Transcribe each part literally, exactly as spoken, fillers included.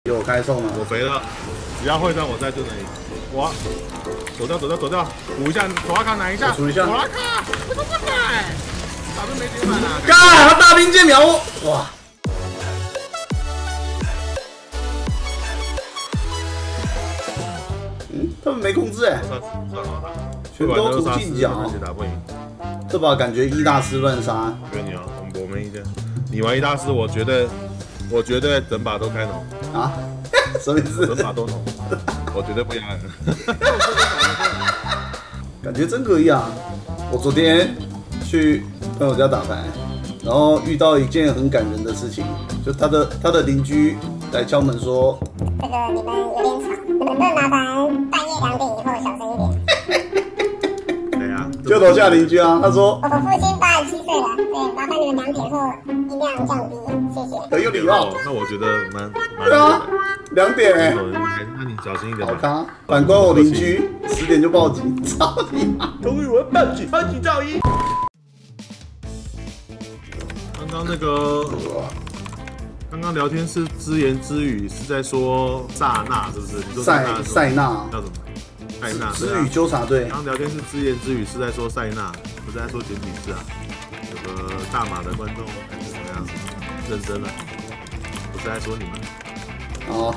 有开送了， 我肥了，只要会战我在这里。哇，走掉走掉走掉，补一下，左拉卡拿一下， 数一下， 左拉卡，我都不来，打都没点满啊！ 干，他大兵剑秒我，哇！嗯，他们没控制哎、欸，全都图进角， 打不赢。 这把感觉一大师乱杀。 觉得你啊，我没意见。你玩一大师，我觉得，我觉得整把都开农啊？什么意思？ 整把都农，我绝对不压人。 感觉真可以啊！我昨天去朋友家打牌，然后遇到一件很感人的事情，就他的他的邻居来敲门说：“ 这个你们有点吵，你们能不能麻烦半夜两点以后小声一点？” 对啊， 就楼下邻居啊，他说：“ 我父亲八十七岁了，对，麻烦你们两点后音量降低，谢谢。” 很有礼貌。 那我觉得蛮蛮对啊，两点哎、欸， 那你小心一点。 好咖，反观我邻居十点就报警，操你妈！ 同语文报警，报警噪音。刚刚那个，刚刚聊天是只言只语，是在说萨纳是不是？你说塞塞纳叫什么？塞纳。 知语纠察队。 刚刚聊天是只言只语，是在说塞纳，不是在说简体字啊。有个大马的观众还是怎么样？认真了，不是在说你们。 哦，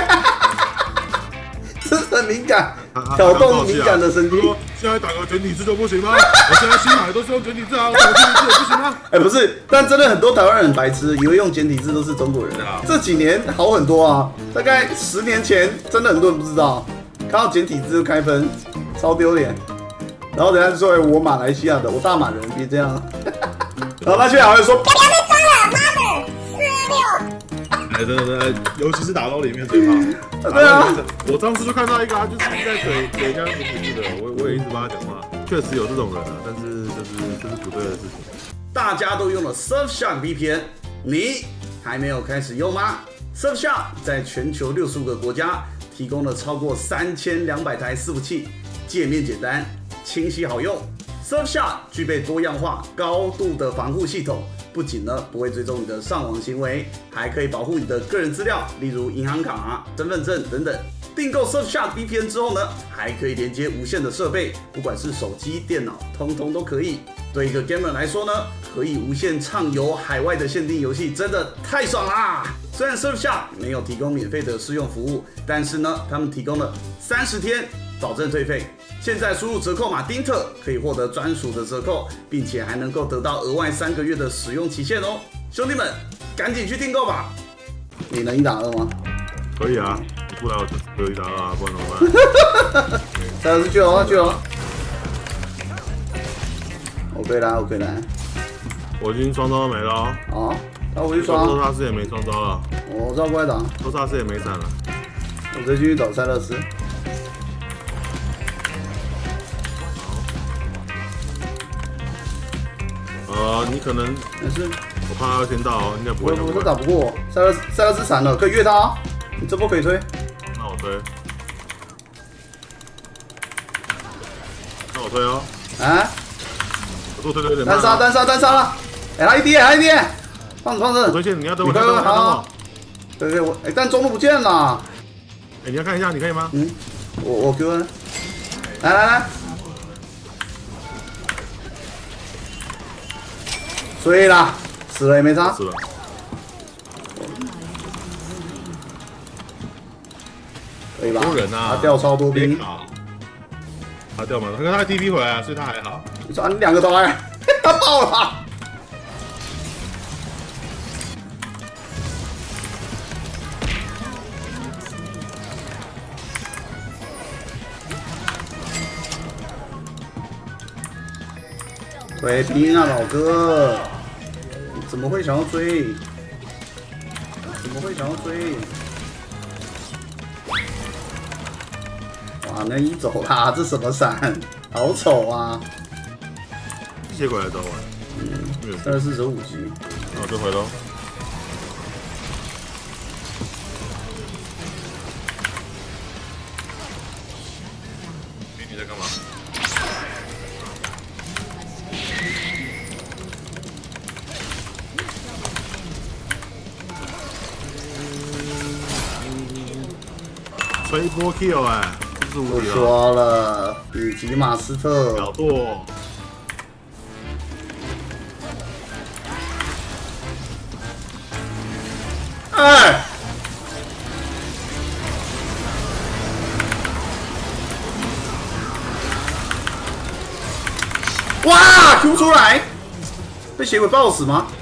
这很敏感，挑动敏感的神经。 现在打个简体字就不行吗？我现在新买都是用简体字啊，打简体字也不行吗？ 哎，不是，但真的很多台湾人很白痴，以为用简体字都是中国人。这几年好很多啊，大概十年前真的很多人不知道，看到简体字就开分，超丢脸。然后人家就说：“哎，我马来西亚的，我大马人，别这样。”然后那些还会说：“ 不要再装了，妈的，四六。” 哎，真的真的，尤其是打到里面嘴炮。 对啊， 我当时就看到一个啊，就是在嘴嘴这样简体字的，我我也一直帮他讲话，确实有这种人啊，但是就是这是不对的事情。 大家都用了 Surfshark V P N， 你还没有开始用吗 ？Surfshark 在全球六十五个国家提供了超过三千两百台伺服器，界面简单、清晰好用。Surfshark 具备多样化、高度的防护系统，不仅呢不会追踪你的上网行为，还可以保护你的个人资料，例如银行卡、身份证等等。订购 Surfshark V P N 之后呢，还可以连接无线的设备，不管是手机、电脑，通通都可以。对一个 gamer 来说呢，可以无限畅游海外的限定游戏，真的太爽啦！虽然 Surfshark 没有提供免费的试用服务，但是呢，他们提供了三十天保证退费。现在输入折扣码丁特可以获得专属的折扣，并且还能够得到额外三个月的使用期限哦。兄弟们，赶紧去订购吧！你能一打二吗？ 可以啊，你不来我就只有一打二啊，不然怎么办？ 再来去哦，去哦。我可以来，我可以来。 我已经双招都没了哦。 好，那我去刷。 周萨斯也没双招了。 我照过来打。 周萨斯也没闪了。 我直接去找塞勒斯。 呃，你可能没事， 我怕他要先到哦，应该不会。 我我打不过，塞勒塞勒斯闪了，可以越他啊。你这波可以推。 那我推。那我推哦。 啊？ 我做推推有点慢。 单杀单杀单杀了！哎，来一滴来一滴，放着放着。 推线，你要等我，你要等我， 好。对对，我哎，但中路不见了。 哎，你要看一下，你可以吗？ 嗯，我我 Q N。来来来。追啦，死了也没差。 死了。 可以吧？ 多人啊！ 他掉超多兵。 他掉嘛？他跟他 T P 回来，所以他还好。 你说你两个都来，他爆了。追兵啊，老哥！你怎么会想要追？怎么会想要追？哇，那一走啦，这什么闪？好丑啊！ 接过来找我。 嗯，三四十五级。 那我就回喽。你在干嘛？ 吹一波 kill 哎、欸，这是无我敌了。 说了，顶级马斯特。 小剁。 哎！哇 ！Q 出来，被血鬼爆死吗？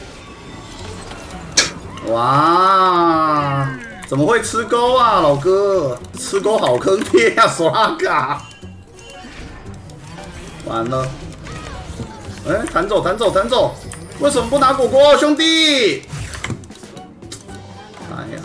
哇！怎么会吃钩啊，老哥？吃钩好坑爹啊，索拉卡！完了！哎，弹走，弹走，弹走！为什么不拿果果，兄弟？哎呀！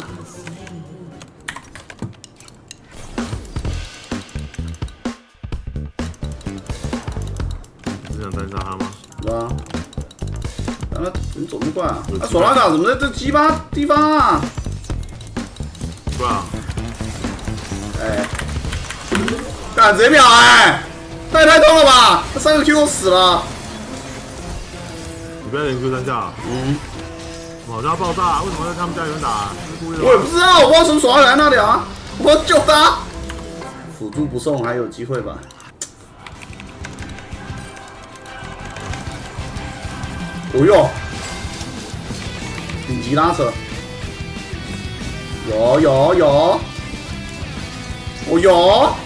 你想单杀他吗？ 对啊。啊，怎么走那么快啊？啊，索拉卡怎么在这鸡巴地方啊？ 对啊。 哎，干直接秒哎！太太痛了吧？这三个 Q 都死了。 你不要连 Q 三下。 嗯。 好像要爆炸，为什么在他们家里面打？是故意的吗？ 我也不知道，我不知道什么索拉卡在那里啊！我要救他。辅助不送还有机会吧？哦哟，顶级拉扯，有有有，哦有，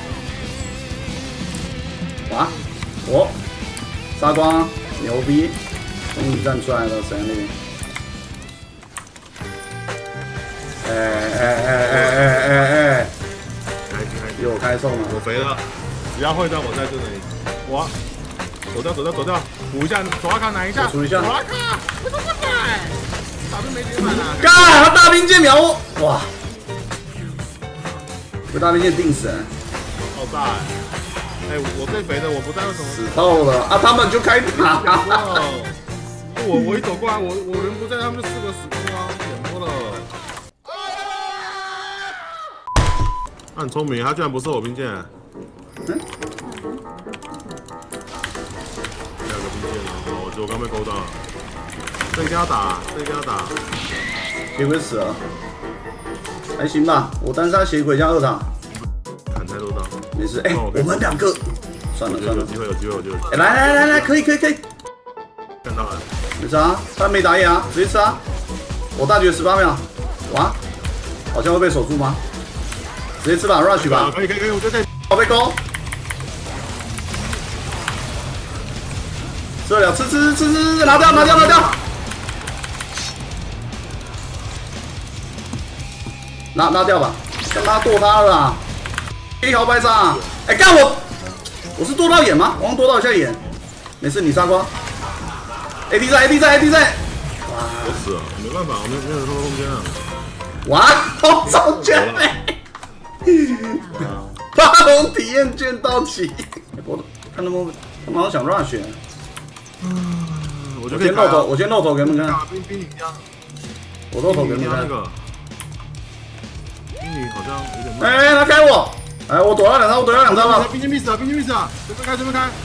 哇，哦，杀光，牛逼，终于站出来了，神力，哎哎哎哎哎哎哎， 开心开心， 又开送了， 我肥了，只要会战我在这里，我。走掉，走掉，走掉！补一下，索拉卡拿一下， 补一下。 索拉卡，我都不来，打兵没点满啊！ 干，他大兵剑秒我，哇！被大兵剑定死， 好大哎！哎，我最肥的，我不在，为什么死透了啊？他们就开打。 我我一走过来，我我人不在，他们就四个死光啊，点多了。他很聪明，他居然不是我兵剑。嗯。我刚被勾到了，这一定要打，这一定要打。 血鬼死了，还行吧。我单杀血鬼加二塔， 砍太多刀， 没事。哎、欸，我们两个，算了算了， 有机会有机会有机会。 哎、欸，来来来来，可以可以可以， 看到了， 没事啊，他没打野啊，直接吃啊。我大绝十八秒，哇，好像会被守住吗？直接吃吧 ，rush 吧。 可以可以可以，我觉得可以。 好被勾。吃得了，吃吃吃吃吃，拿掉拿掉拿掉，拿拿掉吧，干嘛剁他了啊？一条白杀，哎干我，我是剁到眼吗？我刚剁到一下眼，没事你杀光。A D 在 A D 在 A D 在， 哇，我死了，没办法，我没有没有什么空间了。 哇，好早卷嘞！发动体验券到期，我看他们他们好像想 rush。 嗯，我先露头，我先露头给你们看。 冰冰一样， 我露头给你们看。 那个冰女好像有点慢。哎，他开我！哎，我躲了两招，我躲了两招了。 冰剑 miss 啊，冰剑 miss 啊，随便开随便开。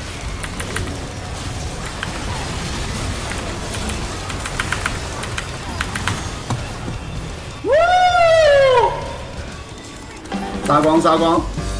杀光杀光！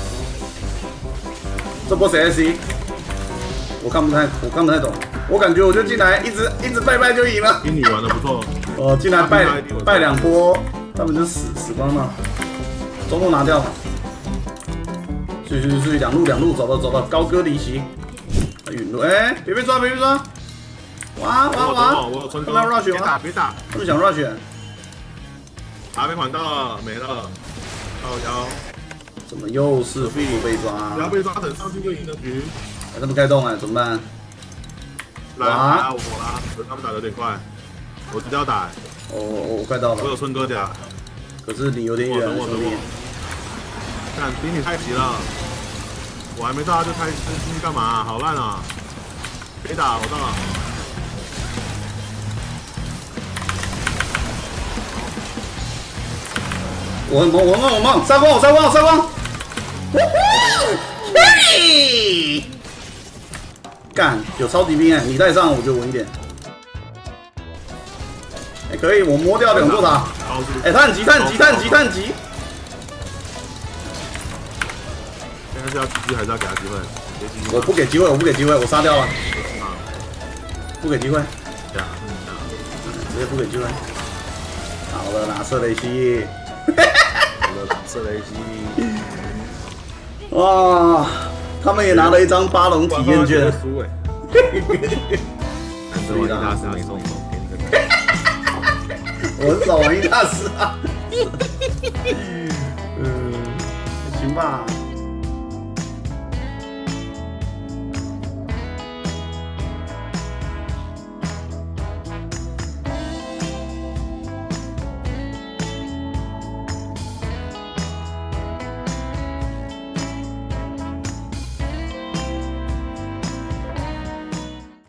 这波谁 S C？ 我看不太，我看不太懂。我感觉我就进来，一直一直拜拜就赢了。 冰女玩的不错。 哦，进来拜拜两波，他们就死死光了。中路拿掉嘛。去去去，两路两路，走到走到，高歌离席。陨路，哎，别被抓，别被抓！哇哇哇！ 我有春哥， 他们要 rush 别打别打， 他们想 rush。 啊，被缓到了，没了。靠腰。 怎么又是不被抓？ 不要被抓，等上去就赢了局。 哎，他们开动哎，怎么办？ 来啦，我啦，他们打的有点快，我直接要打。 我我我快到了。 我有春哥甲， 可是你有点远， 等我等我。看比你太急了，我还没到他就开进去干嘛？好烂啊！可以打，我到了。 我很猛，我很猛，我猛！杀光我，杀光我，杀光！嘿！干，有超级兵哎，你带上我就稳一点。哎，可以，我摸掉两座塔。哎，他很急，他很急，他很急，他很急。 是要继续还是要给他机会？给机会。 我不给机会，我不给机会，我杀掉了。 啊， 不给机会， 对啊， 直接不给机会。好了啦，射雷西。 好了，射雷西。 哇，他们也拿了一张巴龙体验券。 输哎。男生玩大师没送手，给你个赞。 我很少玩一大师啊。嗯，行吧。